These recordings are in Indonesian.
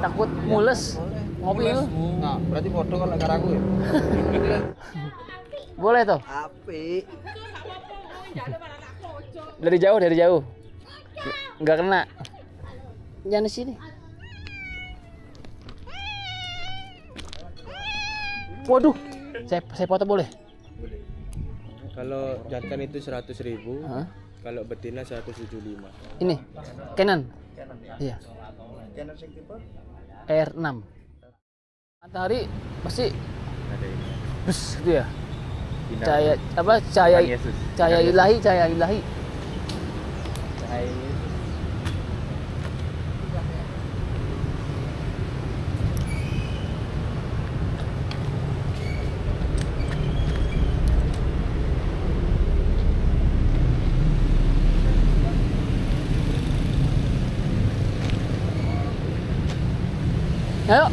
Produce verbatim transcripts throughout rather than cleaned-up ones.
takut mules. Ngopi lu. Nah, berarti foto kalau karo aku ya. Boleh tuh. Api. Dari jauh, dari jauh. Enggak kena. Jangan di sini. Waduh. Saya saya foto boleh? Boleh. Kalau jantan itu seratus ribu, Hah? kalau betina seratus tujuh puluh lima. Ini. Canon. Iya. Canon sing tipe R enam. Matahari pasti ada ini. bus gitu ya. Sinar. Cahaya apa? Cahaya Tuhan Yesus. cahaya Tuhan ilahi, cahaya ilahi. Cahaya Yesus. Ayo.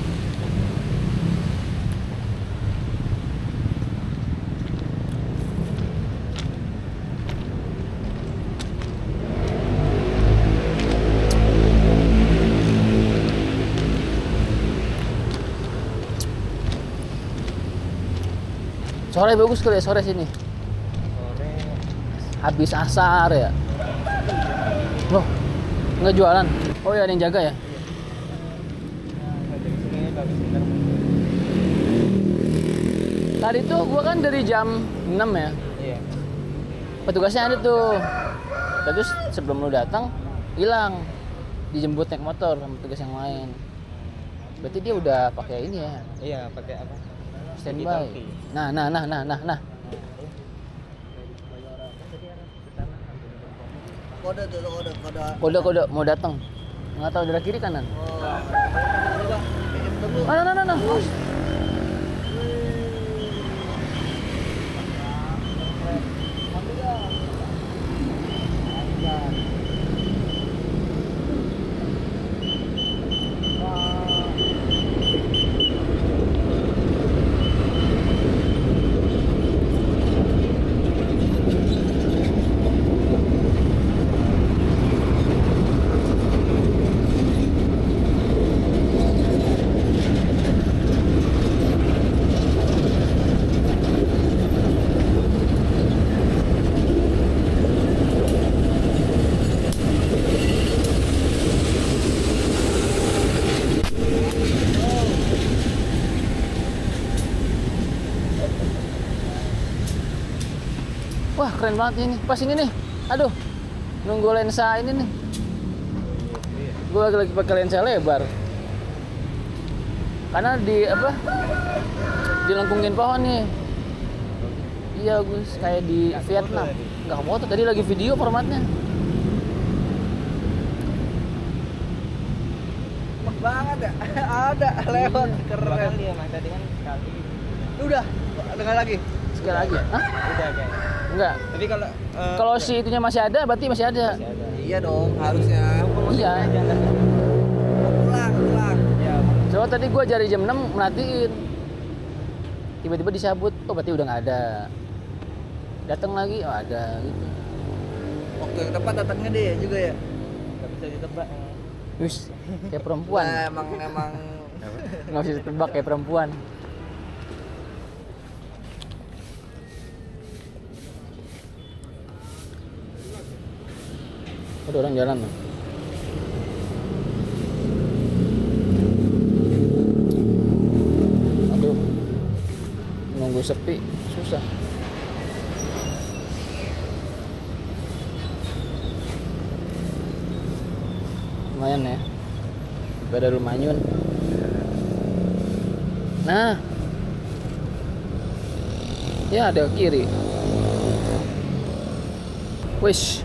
Sore bagus kali ya, sore sini. Sore. Habis asar ya. Loh, nggak jualan. Oh ya, ada yang jaga ya? Tadi tuh gua kan dari jam enam ya. Iya. Petugasnya ada tuh. Terus sebelum lu datang hilang. Dijemput naik motor sama petugas yang lain. Berarti dia udah pakai ini ya. Iya, pakai apa? Standby. Nah, nah, nah, nah, nah, nah. Kode tuh, kode, kode. Kode kode mau datang. Nggak tahu dari kiri kanan. Oh. Nah, nah, nah, nah. Wah, keren banget ini. Pas ini nih. Aduh. Nunggu lensa ini nih. Gue lagi lagi pakai lensa lebar. Karena di apa? Dilengkungin pohon nih. Iya, Gus, kayak di Vietnam. Enggak foto, tadi lagi video formatnya. Cepet banget ya. Ada lewat keren. Kali ya, Mas. Tadi kan sekali. Udah, dengar lagi. Sekali lagi. Hah? Udah kayaknya. Enggak. Tapi kalau uh, Kalau si itunya masih ada, berarti masih ada. masih ada. Iya dong, harusnya. Iya. Pulang, pulang. Ya. Soalnya tadi gua jari jam enam merhatiin. Tiba-tiba disabut. Oh, berarti udah nggak ada. Datang lagi, oh ada gitu. Waktu yang tepat datangnya dia juga ya. Gak bisa ditebak. Wis, kayak perempuan. Nah, emang emang Nggak bisa ditebak kayak perempuan. Ada orang jalan loh. Aduh, nunggu sepi susah. Lumayan ya, pada lumayan. Nah, ya ada kiri. Wish.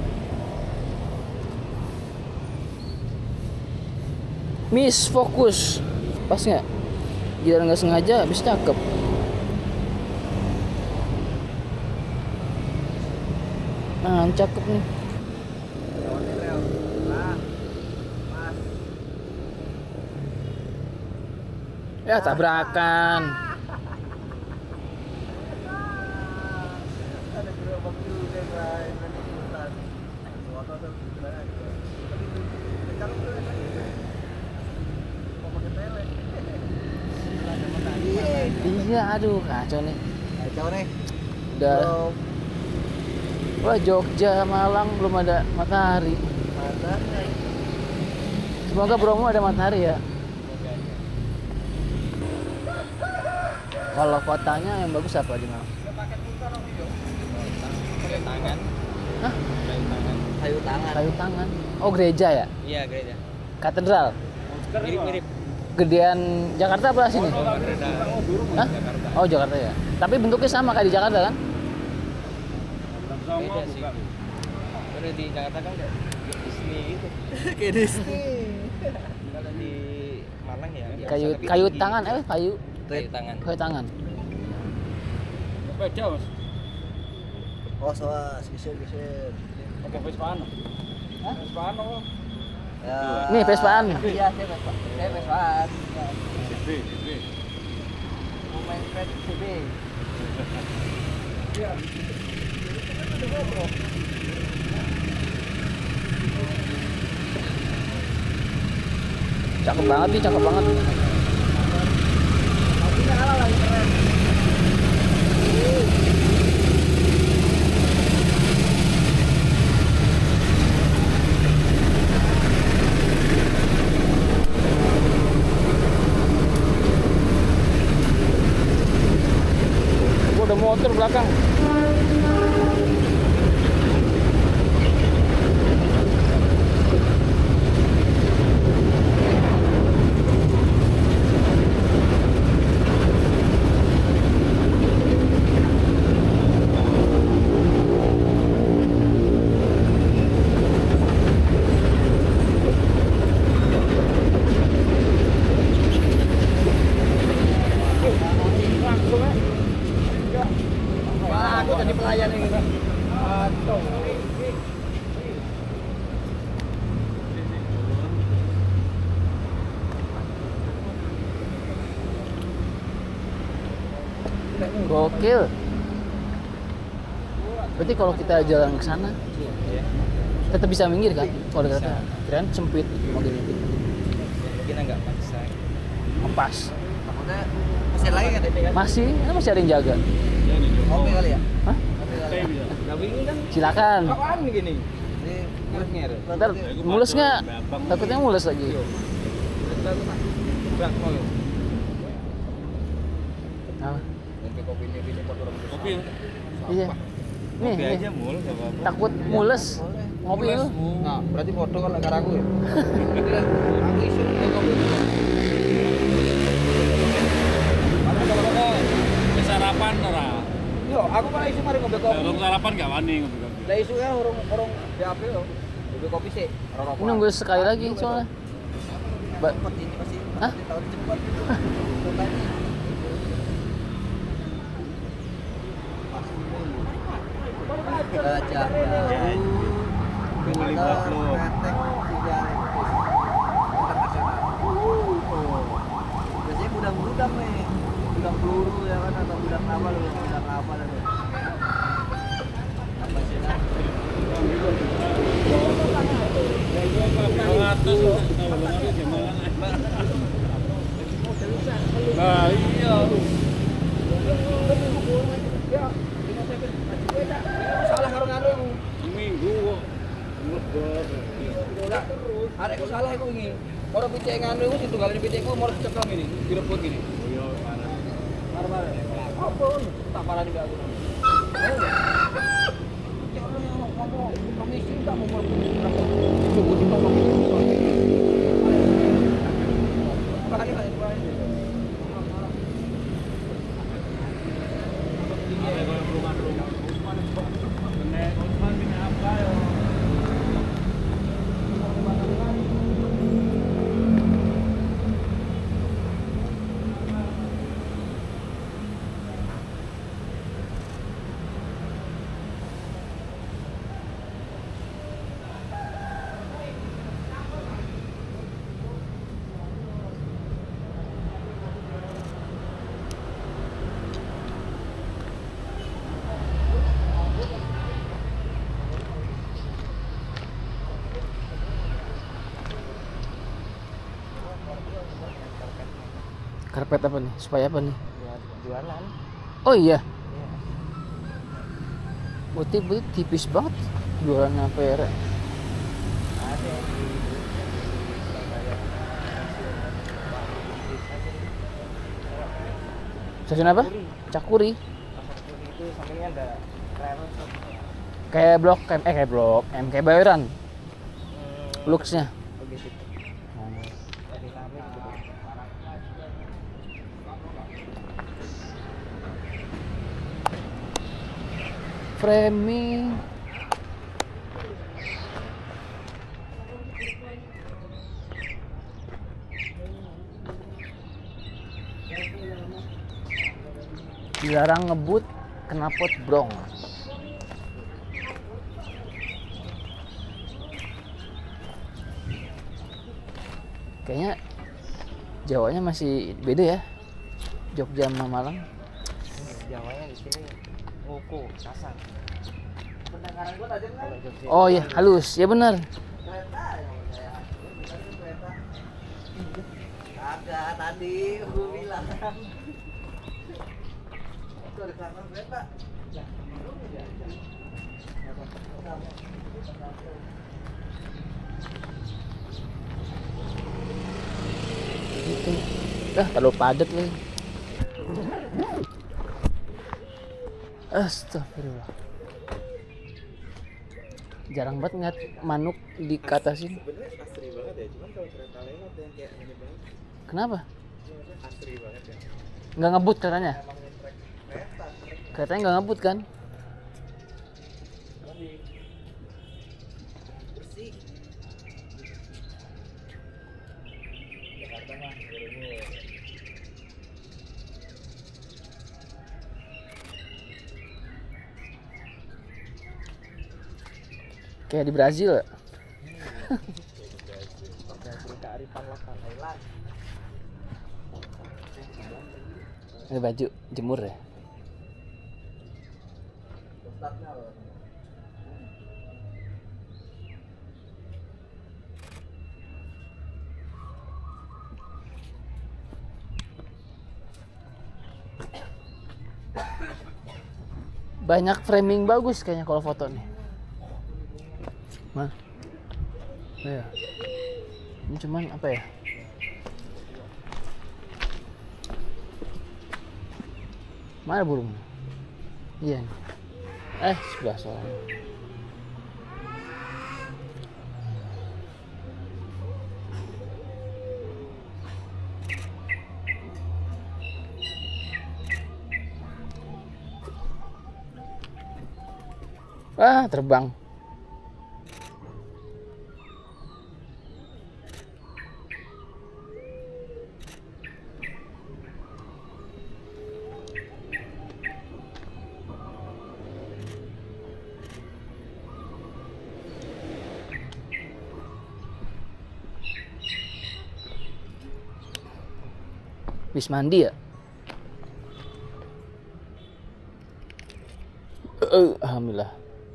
Miss fokus. Pas nggak? Gila nggak sengaja, habis cakep. Nah, cakep nih. Ya tabrakan. ada gerobak juga guys. Motor tuh Iya, aduh kacau nih. Kacau nih. Udah. Belum Wah, Jogja, Malang belum ada matahari. matahari. Semoga Bromo ada matahari ya. Kalau kotanya yang bagus apa di Malang? Kayu tangan. Hah? Kayu tangan. Kayu tangan. Kayu tangan. Oh, gereja ya? Iya, gereja. Katedral. Mirip-mirip. Gedean Jakarta apa sini? Hah? Jakarta. Oh, Jakarta ya. Tapi bentuknya sama kayak di Jakarta kan? Beda sih. Kalau di Jakarta kan kayak Disney gitu. Kayak Disney. Kalau di Malang ya biasa Kayu lebih kayu tinggi. tangan eh kayu Kayu tangan. kayu tangan. Beda, Mas. Oh, soas, geser geser. Pakai Vespaan. Hah? Vespaan apa? Ya. Nih, Vespaan. Iya, saya Vespaan. Saya Vespaan. Ya. C B, C B. Mau main pet C B. Cakep banget nih, cakep banget. Gua ada motor belakang. Wah, aku jadi pelayan ini. Aduh. Gokil. Berarti kalau kita jalan ke sana Iya. tetap bisa minggir kan? Kalau ada kereta, kirain sempit mobil ini. Mungkin agak maksa. Ngepas. Takutnya mesin lagi kan ini kan? Masih, ini masih ada yang jaga. Kopi kali ya? Hah? Kopi kali. Ya? Nah, ini kan Silakan. apaan gini? Ini Nyer-nyer. Ntar mulus nggak? Takutnya mulus lagi. Brak mau. Nah, Kopi kopi ini ini kotor Kopi. iya. Nih, Kopi nih. aja mul, enggak apa-apa. Takut mules. Ngopi lu. Nah, berarti foto kalau karo aku ya. Aku isu nih kopi. Ada kalau Wis sarapan ora? yo, aku malah isu mari kopi kopi. Kalau sarapan enggak wani ngopi kopi. Lah isu ya urung urung B A P yo. Kopi kopi sih. Ini nunggu sekali lagi soalnya. Ba cepat ini pasti. Hah? Tahun cepat. Kotanya. Gajah. Beli bakluk. Biasanya gudang-gudang nih, gudang peluru ya kan atau gudang apa loh, gudang apa loh. Apa sih nah? Nah, iya. Salah karo nganu iku. Seminggu kok. Arekku salah iku wingi. Ora picek nganu iku ditunggalin picekku mau ceklong ini, direbut gini. Oh iya, parah. Parah-parah. Apa? Tak parah juga aku. Komisi tak mau karpet apa nih? Supaya apa nih? jualan. Oh iya. Iya. Berarti berarti tipis banget jualan P R. Ada yang di Surabaya. Stasiun apa? Cakuri. Pasar Turi itu sampingnya ada rel. Kayak Blok M, eh kayak Blok M, kayak Bayoran. Hmm, Looks-nya. begitu. Dari lama gitu. Framing. Dilarang ngebut knalpot brong. Kayaknya Jawanya masih beda ya. Jogja sama Malang. Jawanya di sini nguku kasar. Pendengaran gua tajam kan? Kalau Jogja Oh iya, halus. Ya benar. kereta yang saya bukan kereta. Agak tadi gua bilang. Itu ada karena kereta. Ya, belum ya. Itu. Ah, terlalu padat lagi. Astagfirullah. Jarang banget ngeliat manuk di katasin. Sebenarnya asri banget ya, cuman kalau kereta lewat yang kayak ini banget. Kenapa? Asri banget ya. Nggak ngebut katanya. Emang ngetrek kereta. Katanya nggak ngebut kan? Bersih. Jakarta mah buru-buru. Kayak di Brazil. Brazil kearifan lokal Thailand. Ada baju jemur ya. Ustadznya loh. Banyak framing bagus kayaknya kalau foto nih. Mana? Oh ya. Ini cuman apa ya? Mana burung? Iya nih. Eh, sebelah soalnya. Ah, terbang. Habis mandi ya? Uh, Alhamdulillah.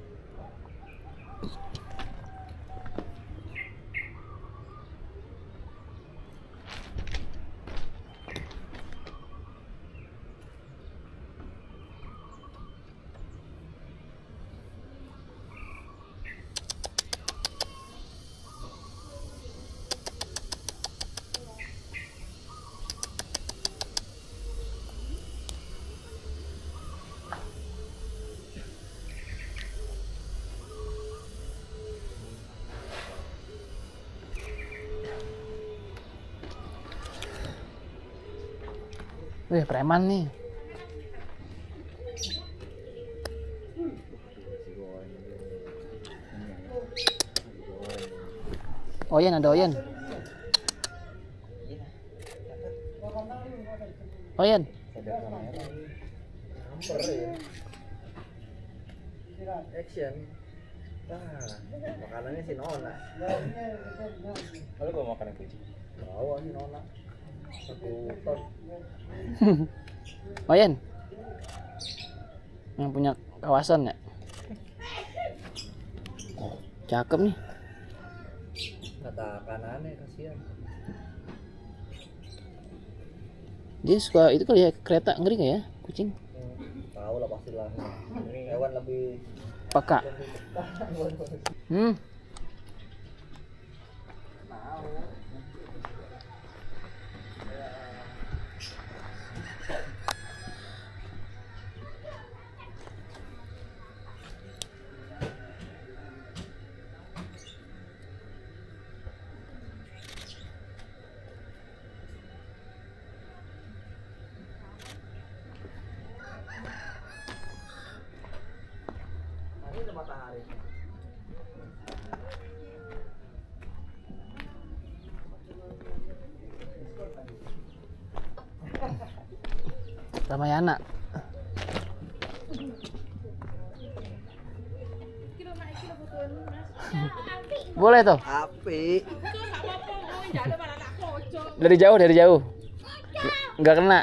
Wih, preman nih. Oyen, ada Oyen. Oyen. Ada kamera. Hamper ya. Action. Nah, makanannya si Nona. Kalau gua makan kucing. Bawa si Nona. Satu ton. Oyen. Yang punya kawasan ya. Cakep nih. Kata kanannya kasihan. Dia suka itu kali ya, kereta, ngeri nggak ya kucing? Hmm, tahu lah pastilah. Ini hewan lebih Peka. Hmm. Ini ada matahari. Ramayana. Boleh tuh. Api. Dari jauh, dari jauh. Nggak kena.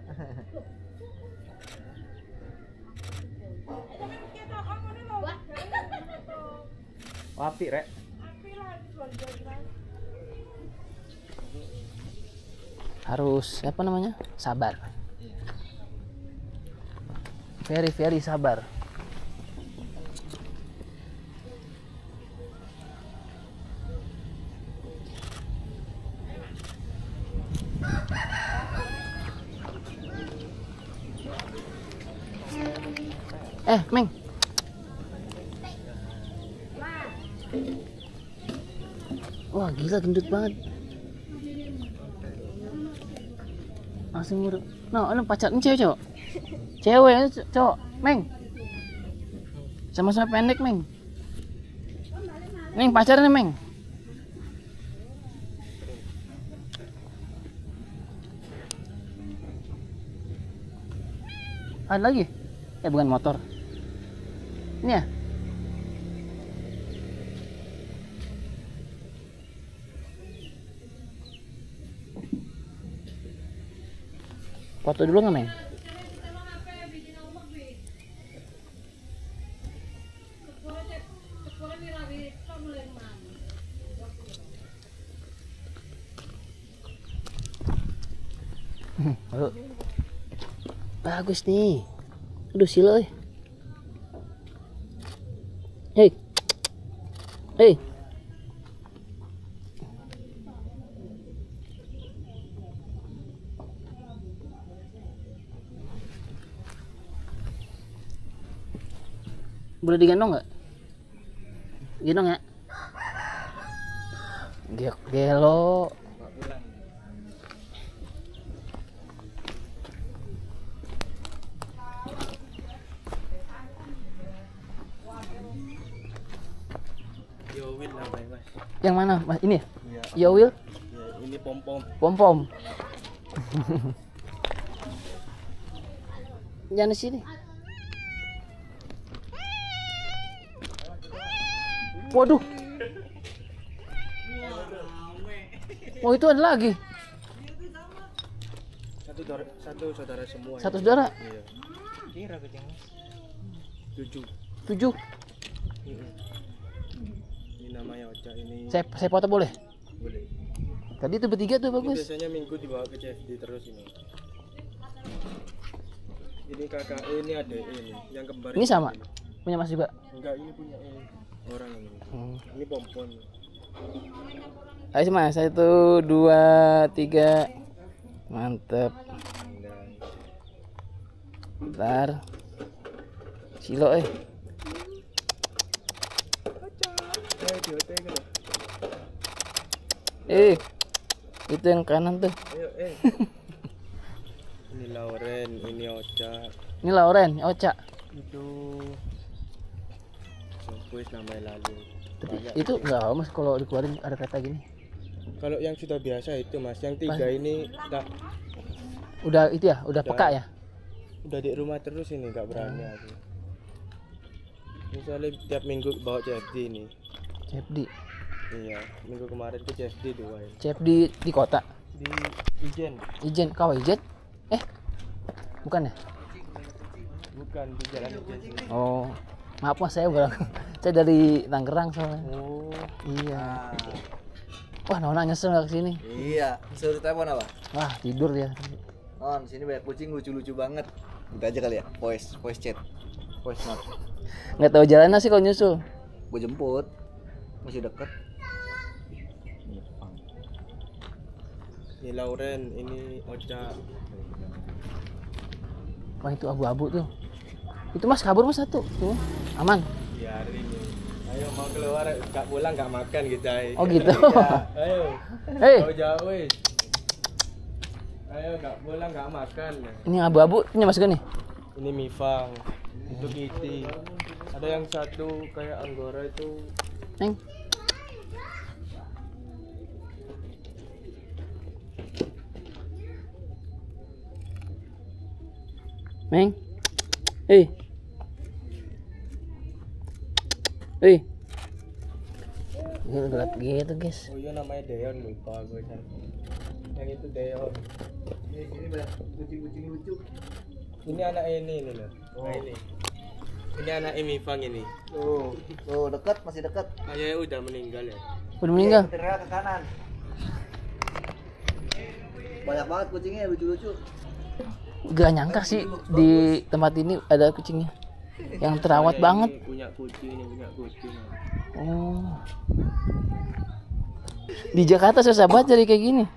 Api, Rek. Harus apa namanya? Sabar. Very very sabar. Eh, Meng. Wah, gila gendut banget. Langsung muruk. No, ini pacar ini cewek cowok. Cewek ini cowok, Meng. Sama-sama pendek, Meng. Meng pacarnya, Meng. Ada lagi? Eh, bukan motor. Ini ya? Foto dulu nggak, Meng? Ayo. Bagus nih. Aduh, silo eh. Hei. Hei. Boleh digendong nggak? Gendong ya? Ge- Gelo. Yowil namanya mas. Yang mana? Mas ini ya? Iya. Ya Will? Ya, ini pom pom. Pom pom. Jangan di sini. Waduh. Oh, itu ada lagi. Satu saudara, satu saudara semua. Satu ini. saudara. Iya. Kira kucing mas. Tujuh. Tujuh. Mm-mm. Ini namanya Ocha ini. Saya saya foto boleh? Boleh. Tadi itu bertiga tuh Ini bagus. biasanya minggu dibawa ke C F D terus ini. Ini kakak eh, ini ada ini yang kembar. Ini sama? Punya Mas juga. Enggak, ini punya ini orang ini. Hmm. Ini pompon. Ayo Mas, satu, dua, tiga. Mantep. Bentar. Silo eh. Eh, di hotel kan. Eh. Itu yang kanan tuh. Ayo, eh. Ini Lauren, ini Ocha. Ini Lauren, Ocha. Itu Sopuis namanya lalu. Tapi Banyak. itu enggak apa Mas kalau dikeluarin ada kata gini. Kalau yang sudah biasa itu Mas, yang tiga Pas. ini tak Udah itu ya, udah Udah. peka ya. udah di rumah terus ini nggak berani aku. Misalnya tiap minggu bawa C F D ini. C F D. Iya, minggu kemarin ke C F D dua ini. C F D di kota. Di Ijen. Ijen, kau Ijen? Eh. Bukan ya? Bukan di jalan Ijen sini. Oh. Maaf Mas, saya baru saya dari Tangerang soalnya. Oh, Iya. Wah, Nona nyesel nggak kesini. Iya, suruh telepon apa? Wah, tidur dia. On, sini banyak kucing lucu-lucu banget. Gitu aja kali ya, voice, voice chat, voice note. Nggak tahu jalannya sih kalau nyusul. Gue jemput, masih deket. Ini Lauren, ini Ocha. Wah itu abu-abu tuh. Itu mas kabur mas satu tuh, aman. Biarin nih. Ayo mau keluar, nggak pulang nggak makan kita. Oh gitu. Ayo. Hei, Jauh-jauh wis. Ayo nggak pulang nggak makan. ini abu-abu ini mas gue nih. Ini Mifang, itu Kitty. Ada yang satu kayak Anggora itu. Neng. Neng. Hei. Hei. Ini gelat gitu guys. Oh iya namanya Deon, lupa gue kan. Yang itu Deon. Ini sini banyak kucing-kucing lucu. Ini anak ini nih loh. Nah ini. Ini anak Mifang ini. Tuh, tuh deket, masih deket. Ayahnya udah meninggal ya. Udah meninggal. Setirnya ke kanan. Banyak banget kucingnya lucu-lucu. Gak nyangka sih di tempat ini ada kucingnya yang terawat Ayah banget. Ini punya kucing, ini punya kucing. Oh. Di Jakarta susah banget jadi kayak gini.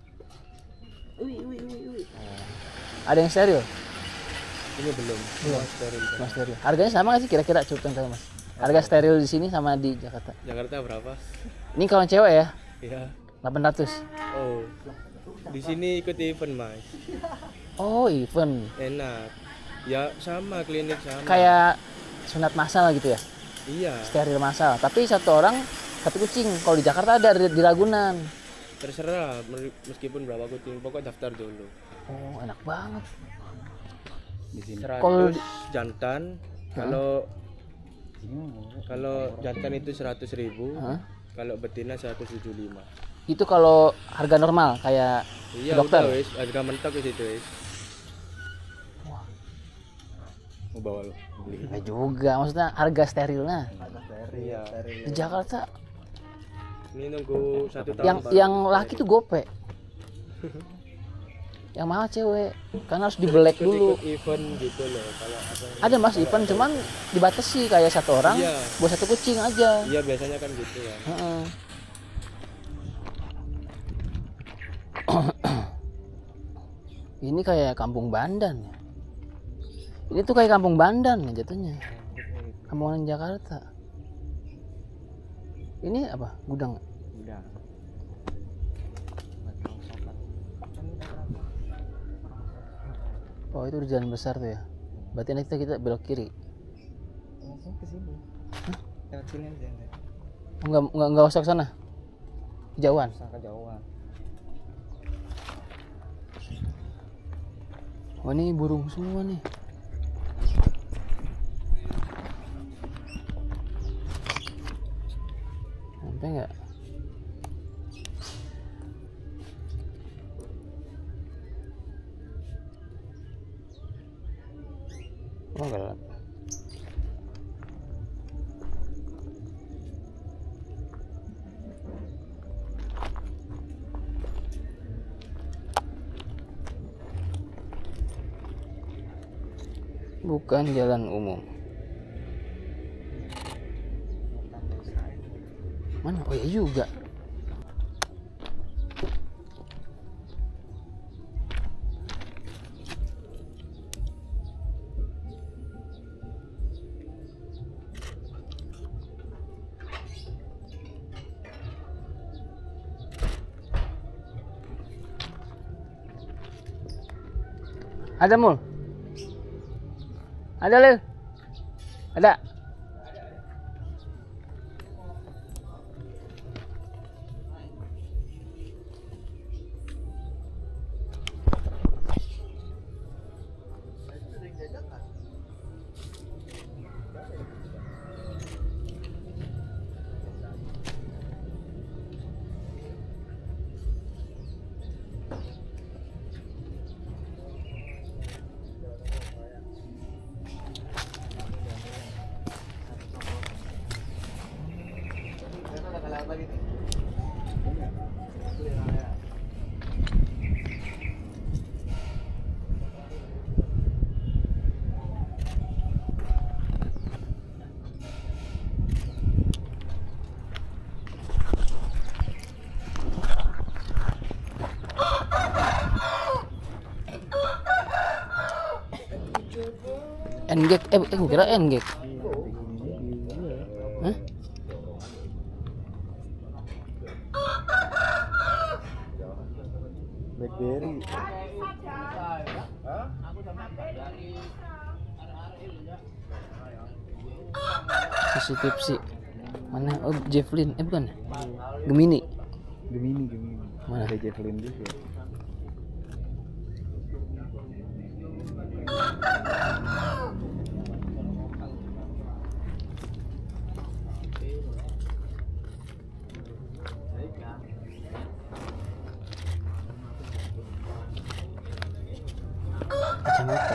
Ada yang steril? Ini belum. Belum. Steril. Mas steril. Harganya sama nggak sih kira-kira? Coba tahu mas. Harga steril di sini sama di Jakarta. Jakarta berapa? Ini kalau cewek ya Iya. delapan ratus. Oh. Di sini ikut event, Mas. Oh event. Enak. Ya sama klinik sama. Kayak sunat massal gitu ya? Iya. Steril massal. Tapi satu orang satu kucing. Kalau di Jakarta ada di, di Ragunan. Terserah meskipun berapa kucing, pokok daftar dulu. Oh enak banget. Di sini. Kalau seratus jantan, kalau kalau jantan itu seratus ribu, Hah? kalau betina seratus tujuh puluh lima. Itu kalau harga normal kayak Iya, dokter. udah wis, harga mentok wis itu wis. Mau bawa lo beli. Ya juga, maksudnya harga sterilnya. Iya. Di Jakarta Ini nunggu satu tahun. yang baru. yang laki tuh gope. Yang mahal cewek, karena harus di black Ikut- dulu. ikut event gitu loh. Kalau apa? Ada mas event cuman dibatasi kayak satu orang Iya. buat satu kucing aja. Iya biasanya kan gitu ya. Heeh. Ini kayak kampung Bandan ya. Ini tuh kayak kampung Bandan ya jatuhnya. Kampungan Jakarta. Ini apa? Gudang. Udah. Oh itu di jalan besar tuh ya. Berarti nanti kita, kita belok kiri. Langsung ke sini. Lewat sini aja. Enggak enggak enggak usah ke sana. Kejauhan. Usah kejauhan. Oh ini burung semua nih. Sampai nggak? Oh enggak. Bukan jalan umum. Mana? Oh iya juga. Ada mul? Ada Lil? Ada? N-Gag, eh, eh gue kira N-Gag. Hah? Blackberry. C C Tipsy. Mana? Oh, Javelin. Eh bukan. Gemini. Gemini, Gemini. Mana? Ada Javelin juga. Kacamata.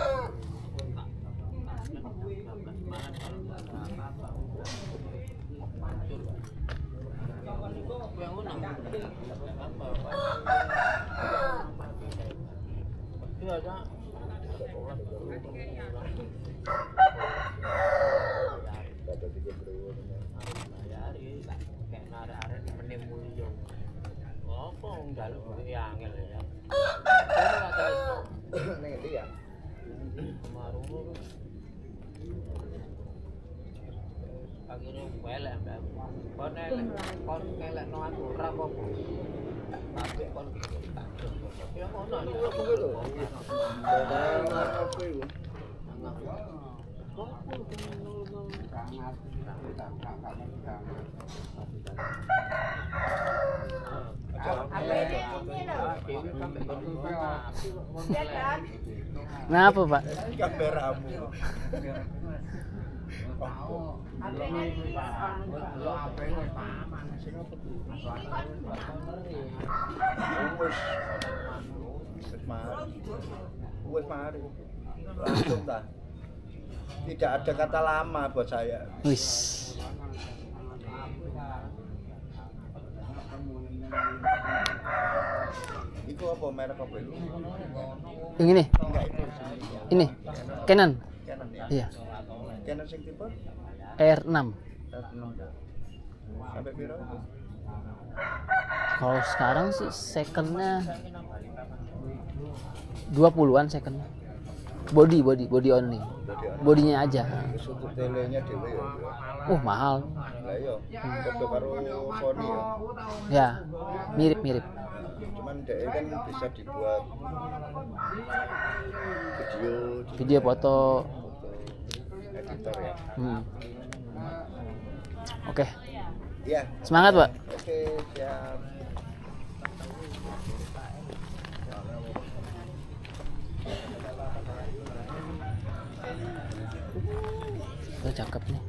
Kenapa, Pak? Kameramu. Wes mari. Langsung dah. Tidak ada kata lama buat saya. Wis. Itu apa merek apa itu? Yang ini? Enggak itu. Ini. Canon. Canon ya. Iya. Canon sing tipe R enam. sampai piro? Kalau sekarang sih secondnya dua puluhan second. Body, body, body only. Bodinya aja. Suku telenya dhewe ya. Oh, mahal. Lah iya, foto karo Sony ya. Ya, mirip-mirip. Cuman dia kan bisa dibuat video, Video, foto. editor ya. Hmm. Oke. Iya. Semangat, Pak. Oke, siap. Udah cakep nih.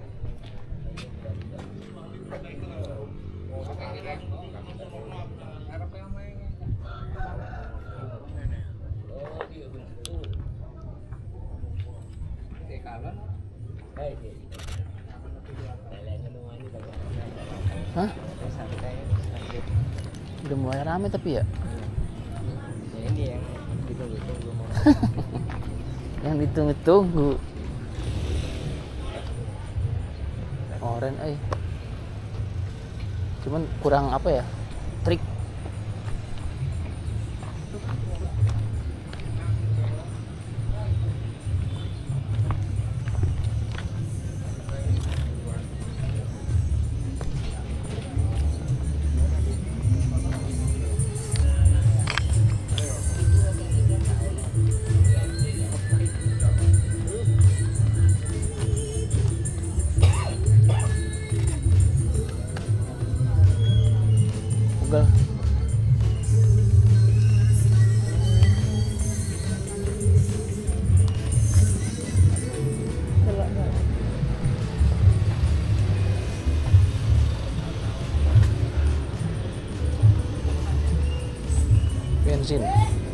Hah? Udah mulai rame tapi ya? Ya ini yang ditunggu-tunggu mau. Yang ditunggu-tunggu. Oren, eh. Cuman kurang apa ya? Trik. Google. Bensin.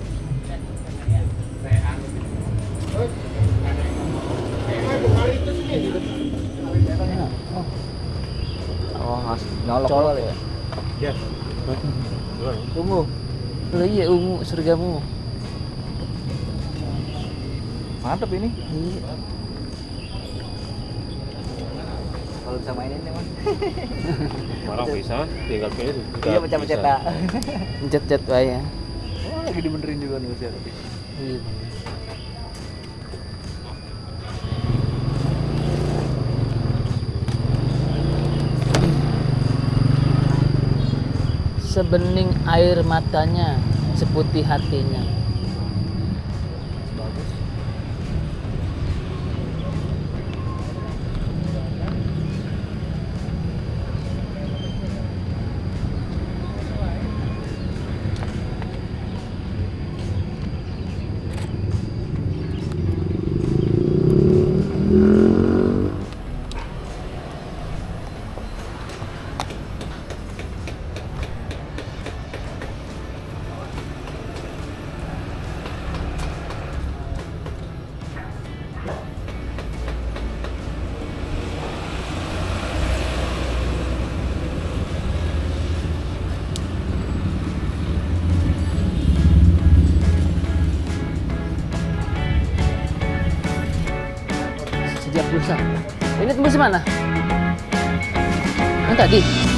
Oh, ngas nyolok kali ya. Ya. Ungu. Loh iya ungu surgamu. Mantap ini. Iya. Kalau bisa mainin ya, Mas. Orang bisa, tinggal pilih. Iya, pecah-pecah tak. Cet-cet wae ya. Oh, lagi dibenerin juga nih usia tapi. Iya. sebening air matanya, seputih hatinya. Bagus. Sejak pulsa. Ini tembus mana? Yang tadi.